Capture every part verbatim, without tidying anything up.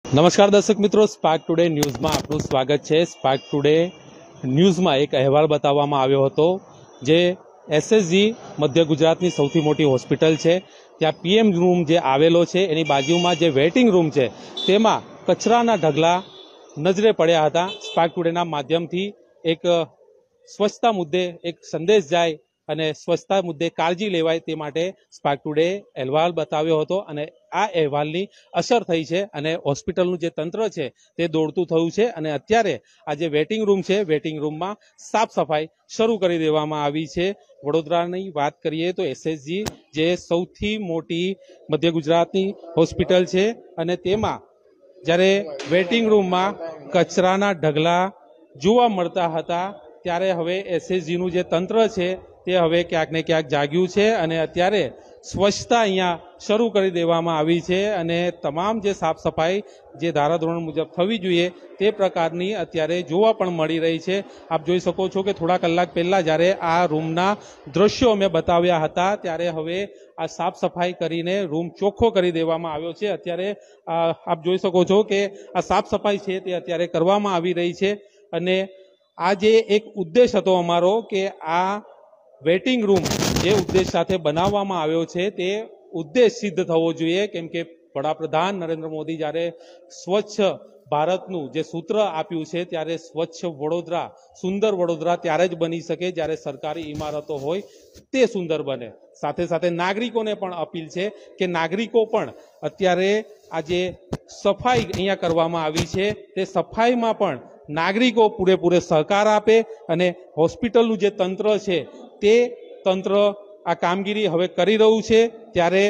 નમસ્કાર દર્શક મિત્રો, સ્પાર્ક ટુડે ન્યૂઝમાં આપનું સ્વાગત છે। સ્પાર્ક ટુડે ન્યૂઝમાં એક અહેવાલ બતાવવામાં આવ્યો હતો જે એસએસજી મધ્ય ગુજરાતની સૌથી મોટી હોસ્પિટલ છે ત્યાં પીએમ રૂમ જે આવેલો છે એની બાજુમાં જે વેઇટિંગ રૂમ છે તેમાં કચરાના ઢગલા નજરે પડ્યા હતા। સ્પાર્ક ટુડેના માધ્યમથી એક સ્વચ્છતા મુદ્દે એક સંદેશ જાય અને સ્વચ્છતા મુદ્દે કાળજી લેવાય તે માટે સ્પાર્ક ટુડે અહેવાલ બતાવ્યો હતો અને આ અહેવાલની અસર થઈ છે અને હોસ્પિટલનું જે તંત્ર છે તે દોડતું થયું છે અને અત્યારે આ જે વેઇટિંગ રૂમ છે વેઇટિંગ રૂમમાં સાફ સફાઈ શરૂ કરી દેવામાં આવી છે। વડોદરાની વાત કરીએ તો એસએસજી જે સૌથી મોટી મધ્ય ગુજરાતની હોસ્પિટલ છે અને તેમાં જ્યારે વેઇટિંગ રૂમમાં કચરાના ઢગલા જોવા મળતા હતા ત્યારે હવે એસએસજીનું જે તંત્ર છે તે હવે ક્યાંક ને ક્યાંક જાગ્યું છે અને અત્યારે સ્વચ્છતા અહીંયા શરૂ કરી દેવામાં આવી છે અને તમામ જે સાફ સફાઈ જે ધારાધોરણ મુજબ થવી જોઈએ તે પ્રકારની અત્યારે જોવા પણ મળી રહી છે। આપ જોઈ શકો છો કે થોડા કલાક પહેલા જ્યારે આ રૂમના દ્રશ્યો મેં બતાવ્યા હતા ત્યારે હવે આ સાફ સફાઈ કરીને રૂમ ચોખ્ખો કરી દેવામાં આવ્યો છે। અત્યારે આપ જોઈ શકો છો કે આ સાફ સફાઈ છે તે અત્યારે કરવામાં આવી રહી છે અને આ જે એક ઉદ્દેશ હતો અમારો કે આ વેઇટિંગ રૂમ જે ઉદ્દેશ સાથે બનાવવામાં આવ્યો છે તે ઉદ્દેશ સિદ્ધ થવો જોઈએ કેમ કે વડાપ્રધાન નરેન્દ્ર મોદી જ્યારે સ્વચ્છ ભારતનું જે સૂત્ર આપ્યું છે ત્યારે સ્વચ્છ વડોદરા સુંદર વડોદરા ત્યારે જ બની શકે જ્યારે સરકારી ઇમારતો હોય તે સુંદર બને। સાથે સાથે નાગરિકોને પણ અપીલ છે કે નાગરિકો પણ અત્યારે આ જે સફાઈ અહીંયા કરવામાં આવી છે તે સફાઈમાં પણ નાગરિકો પૂરેપૂરે સહકાર આપે અને હોસ્પિટલનું જે તંત્ર છે તે તંત્ર આ કામગીરી હવે કરી રહ્યું છે ત્યારે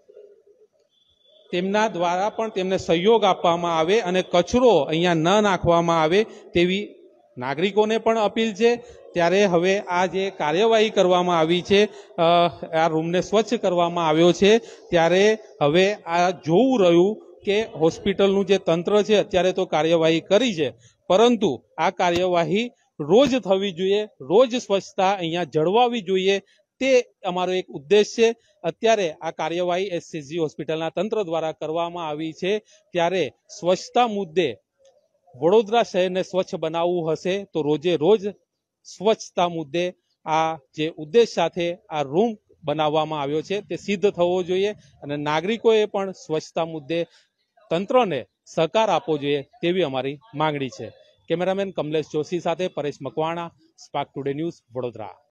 તેમના દ્વારા પણ તેમને સહયોગ આપવામાં આવે અને કચરો અહીંયા ન નાખવામાં આવે તેવી નાગરિકોને પણ અપીલ છે। ત્યારે હવે આ જે કાર્યવાહી કરવામાં આવી છે આ રૂમને સ્વચ્છ કરવામાં આવ્યો છે ત્યારે હવે આ જોવું રહ્યું કે હોસ્પિટલનું જે તંત્ર છે અત્યારે તો કાર્યવાહી કરી છે પરંતુ આ કાર્યવાહી રોજ થવી જોઈએ, રોજ સ્વચ્છતા અહીંયા જળવાવી જોઈએ તે અમારો એક ઉદ્દેશ છે। અત્યારે આ કાર્યવાહી એસએસજી હોસ્પિટલના તંત્ર દ્વારા કરવામાં આવી છે ત્યારે સ્વચ્છતા મુદ્દે વડોદરા શહેરને સ્વચ્છ બનાવવું હશે તો રોજે રોજ સ્વચ્છતા મુદ્દે આ જે ઉદ્દેશ સાથે આ રૂમ બનાવવામાં આવ્યો છે તે સિદ્ધ થવો જોઈએ અને નાગરિકોએ પણ સ્વચ્છતા મુદ્દે તંત્રને સહકાર આપવો જોઈએ તેવી અમારી માંગણી છે। કેમેરામેન કમલેશ જોશી સાથે Paresh Makwana, spark today news, Vadodara.